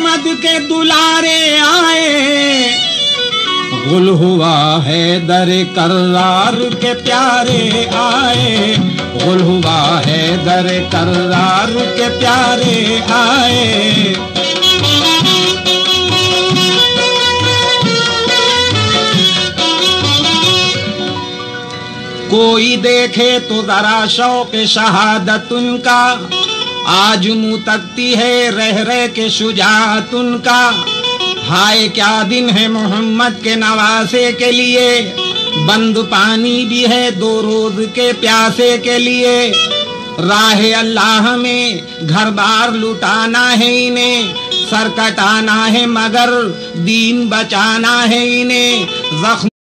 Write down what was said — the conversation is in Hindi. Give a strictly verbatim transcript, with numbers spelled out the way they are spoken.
मोहम्मद के दुलारे आए, गुल हुआ है दर कर्रार के प्यारे आए, गुल हुआ है दर कर्रार के प्यारे आए। कोई देखे तो जरा शौक शहादत उनका, आज मुँह तकती है रह रह के शुजात उनका। हाय क्या दिन है मोहम्मद के नवासे के लिए, बंद पानी भी है दो रोज के प्यासे के लिए। राह अल्लाह में घर बार लुटाना है इन्हें, सर कटाना है मगर दीन बचाना है इन्हें। जख्म